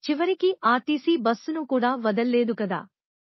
చివరికి ఆర్టీసీ బస్సును కూడా వదల్లేదు కదా.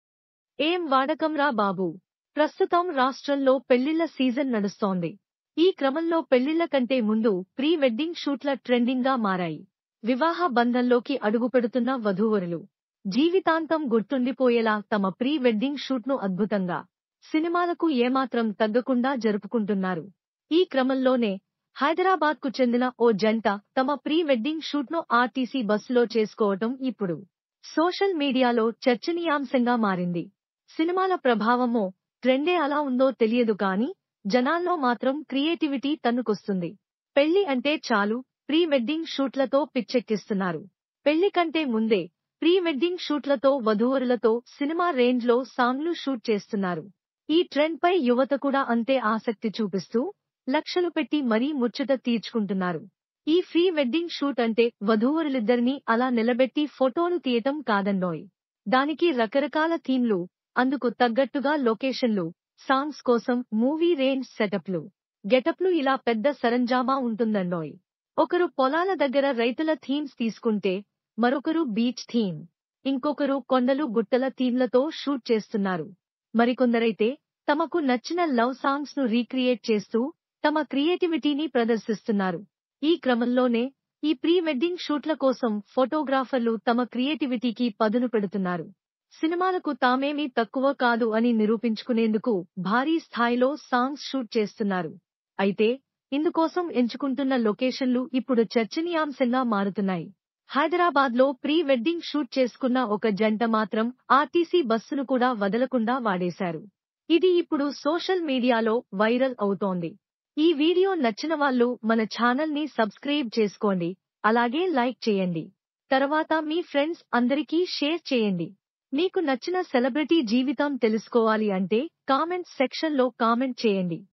ఏం వాడకంరా బాబూ. ప్రస్తుతం రాష్ట్రంలో పెళ్లిళ్ల సీజన్ నడుస్తోంది. ఈ క్రమంలో పెళ్లిళ్ల కంటే ముందు ప్రీ వెడ్డింగ్ షూట్ల ట్రెండింగ్ గా మారాయి. వివాహ బంధంలోకి అడుగుపెడుతున్న వధూవరులు జీవితాంతం గుర్తుండిపోయేలా తమ ప్రీ వెడ్డింగ్ షూట్ను అద్భుతంగా, సినిమాలకు ఏమాత్రం తగ్గకుండా జరుపుకుంటున్నారు. ఈ క్రమంలోనే హైదరాబాద్కు చెందిన ఓ జంట తమ ప్రీ వెడ్డింగ్ షూట్ను ఆర్టీసీ బస్సులో చేసుకోవటం ఇప్పుడు సోషల్ మీడియాలో చర్చనీయాంశంగా మారింది. సినిమాల ప్రభావమో ట్రెండే అలా ఉందో తెలియదు కానీ జనాల్లో మాత్రం క్రియేటివిటీ తన్నుకొస్తుంది. పెళ్లి అంటే చాలు ప్రీ వెడ్డింగ్ షూట్లతో పిచ్చెక్కిస్తున్నారు. పెళ్లి కంటే ముందే ప్రీ వెడ్డింగ్ షూట్లతో వధూవరులతో సినిమా రేంజ్లో సాంగ్లు షూట్ చేస్తున్నారు. ఈ ట్రెండ్ పై యువత కూడా అంతే ఆసక్తి చూపిస్తూ లక్షలు పెట్టి మరీ ముచ్చట తీర్చుకుంటున్నారు. ఈ ప్రీ వెడ్డింగ్ షూట్ అంటే వధూవరులిద్దరినీ అలా నిలబెట్టి ఫోటోలు తీయటం కాదన్నోయ్. దానికి రకరకాల థీమ్లు, అందుకు తగ్గట్టుగా లొకేషన్లు, సాంగ్స్ కోసం మూవీ రేంజ్ సెటప్లు, గెటప్లు ఇలా పెద్ద సరంజామా ఉంటుందన్నోయ్. ఒకరు పొలాల దగ్గర రైతుల థీమ్స్ తీసుకుంటే మరొకరు బీచ్ థీమ్, ఇంకొకరు కొండలు గుట్టల థీమ్లతో షూట్ చేస్తున్నారు. మరికొందరైతే తమకు నచ్చిన లవ్ సాంగ్స్ ను రీక్రియేట్ చేస్తూ తమ క్రియేటివిటీని ప్రదర్శిస్తున్నారు. ఈ క్రమంలోనే ఈ ప్రీ వెడ్డింగ్ షూట్ల కోసం ఫోటోగ్రాఫర్లు తమ క్రియేటివిటీకి పదును పెడుతున్నారు. సినిమాలకు తామేమీ తక్కువ కాదు అని నిరూపించుకునేందుకు భారీ స్థాయిలో సాంగ్స్ షూట్ చేస్తున్నారు. అయితే ఇందుకోసం ఎంచుకుంటున్న లొకేషన్లు ఇప్పుడు చర్చనీయాంశంగా మారుతున్నాయి. హైదరాబాద్లో ప్రీ వెడ్డింగ్ షూట్ చేసుకున్న ఒక జంట మాత్రం ఆర్టీసీ బస్సును కూడా వదలకుండా వాడేశారు. ఇది ఇప్పుడు సోషల్ మీడియాలో వైరల్ అవుతోంది. ఈ వీడియో నచ్చిన వాళ్ళు మన ఛానల్ ని సబ్స్క్రైబ్ చేసుకోండి, అలాగే లైక్ చేయండి. తర్వాత మీ ఫ్రెండ్స్ అందరికీ షేర్ చేయండి. మీకు నచ్చిన సెలబ్రిటీ జీవితం తెలుసుకోవాలి అంటే కామెంట్స్ సెక్షన్ లో కామెంట్ చేయండి.